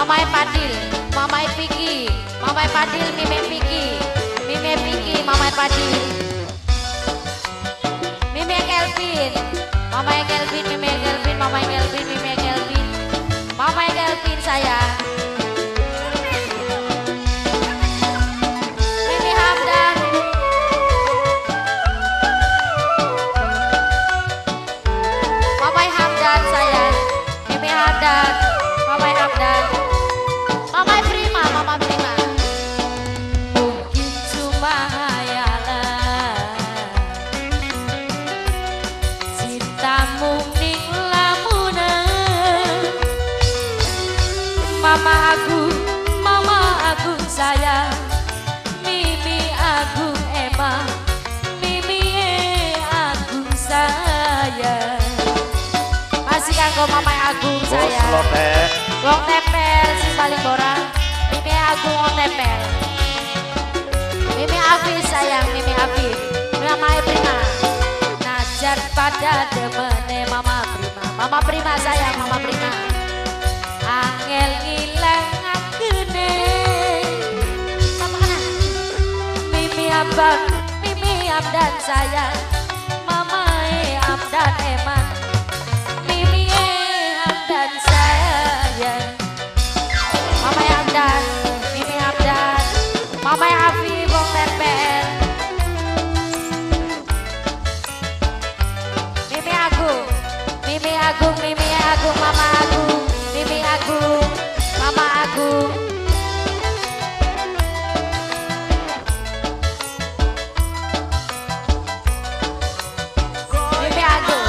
Mamai Padil, Mamai Piki, Mamai Padil, Mime Piki, Mime Piki, Mamai Padil, Mime Kelvin, Mamai Kelvin, Mime Kelvin, Mamai Kelvin, Mime Kelvin, Mamai Kelvin saya. Mimi Hamdan, Mamai Hamdan saya, Mimi Hamdan, Mamai Hamdan. Mama Prima, Mama Prima. Mungkin cuma hayalan, cintamu ning lamunan. Mama Agung saya, Mimi Agung Emma, Mimi Agung saya. Masih kanggo Mama Agung saya. Wong tempel si paling borang, Mimi Agung wong tempel. Mimi Afif sayang, Mimi Afif, Mama Prima. Najar pada demene Mama Prima, Mama Prima sayang, Mama Prima. Angel ngilang akene, sama kana. Mimi Abang, Mimi Abdan sayang, Mama Abdan Eman. Mimi Abdan sayang, Mama Abdan, Mimi Abdan, Mama Afif wong tempel. Mimi Agung, Mimi Agung, Mimi Agung, Mama Agung, Mimi Agung, Mama Agung. Mimi Agung,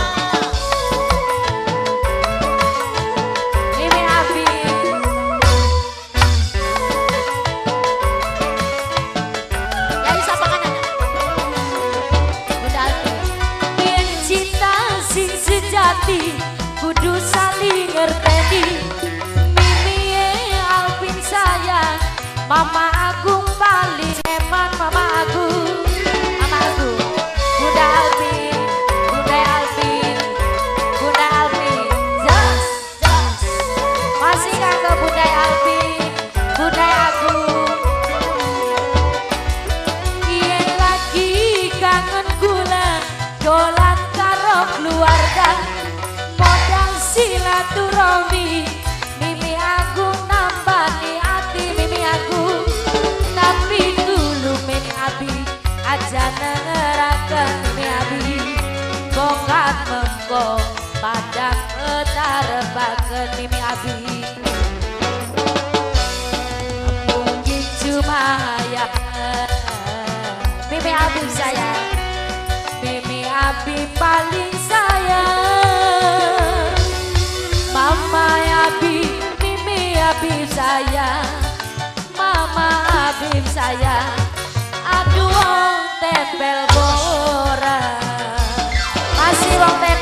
Mimi Afif. Yang siapa kanan? Bunda Alfi. Yen cinta sing sejati kudu saling ngerteni. Mimi Alvin sayang, Mama Agung paling eman. Mama Agung, Mama Agung. Bunda Alvin, Bunda Alvin, Bunda Alvin. Jas, jas. Masih kagak Bunda Alvin, Bunda Agung. Yen lagi kangen gula dolan karo keluarga, modal silaturahmi. Mimi Agung nambani hati Mimi Agung, tapi dulu Mimi Abi aja nengeraken Mimi Abi. Bongkat mengko padang etarepaken Mimi Abi. Mungkin cuma hayalan, Mimi Abi sayang, Mimi Abi paling sayang. Mama Abi, Mimi Abi sayang, Mama Abi sayang. Aduh wong tempel borang, masih wong tempel.